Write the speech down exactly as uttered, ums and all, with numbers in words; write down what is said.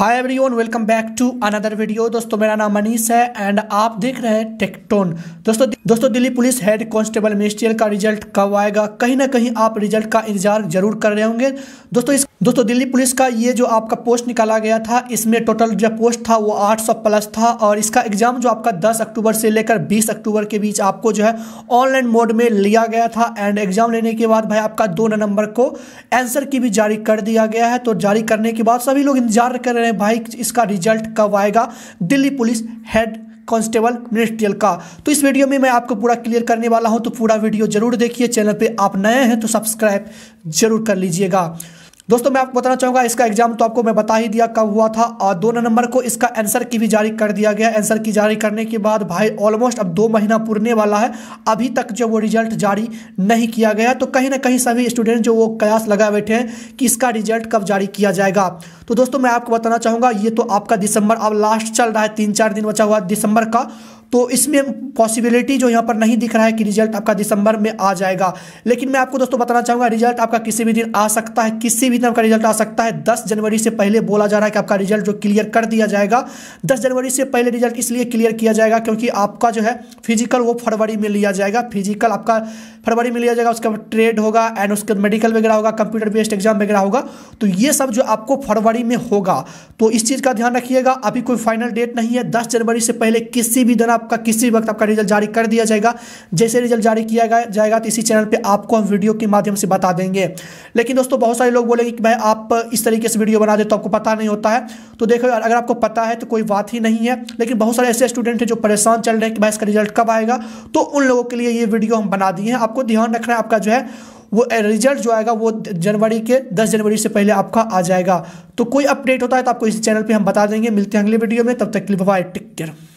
Hi everyone, welcome back to another video. दोस्तों मेरा नाम मनीष है एंड आप देख रहे हैं टेक्टोन। दोस्तों दोस्तों Delhi police head constable ministerial का रिजल्ट कब आएगा? कहीं ना कहीं आप रिजल्ट का इंतजार जरूर कर रहे होंगे। दोस्तों इस दोस्तों दिल्ली पुलिस का ये जो आपका पोस्ट निकाला गया था, इसमें टोटल जो पोस्ट था वो आठ सौ प्लस था और इसका एग्जाम जो आपका दस अक्टूबर से लेकर बीस अक्टूबर के बीच आपको जो है ऑनलाइन मोड में लिया गया था। एंड एग्जाम लेने के बाद भाई आपका दो नवंबर को आंसर की भी जारी कर दिया गया है। तो जारी करने के बाद सभी लोग इंतजार कर रहे हैं भाई इसका रिजल्ट कब आएगा Delhi police head constable ministerial का। तो इस वीडियो में मैं आपको पूरा क्लियर करने वाला हूं, तो पूरा वीडियो जरूर देखिए। चैनल पे आप नए हैं तो सब्सक्राइब जरूर कर लीजिएगा। दोस्तों मैं आपको बताना चाहूँगा, इसका एग्जाम तो आपको मैं बता ही दिया कब हुआ था और दो नवंबर को इसका आंसर की भी जारी कर दिया गया। आंसर की जारी करने के बाद भाई ऑलमोस्ट अब दो महीना पूरने वाला है, अभी तक जो वो रिजल्ट जारी नहीं किया गया। तो कहीं ना कहीं सभी स्टूडेंट जो वो कयास लगा बैठे हैं कि इसका रिजल्ट कब जारी किया जाएगा। तो दोस्तों मैं आपको बताना चाहूँगा, ये तो आपका दिसंबर अब लास्ट चल रहा है, तीन चार दिन बचा हुआ दिसंबर का। तो इसमें पॉसिबिलिटी जो यहाँ पर नहीं दिख रहा है कि रिजल्ट आपका दिसंबर में आ जाएगा। लेकिन मैं आपको दोस्तों बताना चाहूँगा, रिजल्ट आपका किसी भी दिन आ सकता है, किसी भी दिन आपका रिजल्ट आ सकता है। दस जनवरी से पहले बोला जा रहा है कि आपका रिजल्ट जो क्लियर कर दिया जाएगा। दस जनवरी से पहले रिजल्ट इसलिए क्लियर किया जाएगा क्योंकि आपका जो है फिजिकल वो फरवरी में लिया जाएगा। फिजिकल आपका फरवरी में लिया जाएगा, उसके बाद ट्रेड होगा एंड उसके मेडिकल वगैरह होगा, कंप्यूटर बेस्ड एग्जाम वगैरह होगा। तो ये सब जो आपको फरवरी में होगा, तो इस चीज़ का ध्यान रखिएगा। अभी कोई फाइनल डेट नहीं है, दस जनवरी से पहले किसी भी दिन आपका किसी वक्त आपका रिजल्ट जारी कर दिया जाएगा। जैसे रिजल्ट जारी किया जाएगा तो इसी चैनल पे आपको हम वीडियो के माध्यम से बता देंगे। लेकिन दोस्तों बहुत सारे लोग बोलेंगे कि भाई आप इस तरीके से वीडियो बना दे तो आपको पता नहीं होता है। तो देखो अगर आपको पता है तो कोई बात ही नहीं है, लेकिन बहुत सारे ऐसे स्टूडेंट हैं जो परेशान चल रहे हैं कि भाई इसका रिजल्ट कब आएगा। तो उन लोगों के लिए ये वीडियो हम बना दिए हैं। आपको ध्यान रखना है, आपका जो है वो रिजल्ट जो आएगा वो जनवरी के दस जनवरी से पहले आपका आ जाएगा। तो कोई अपडेट होता है तो आपको इस चैनल पे हम बता देंगे। मिलते हैं अगले वीडियो में, तब तक के लिए बाय, टेक केयर।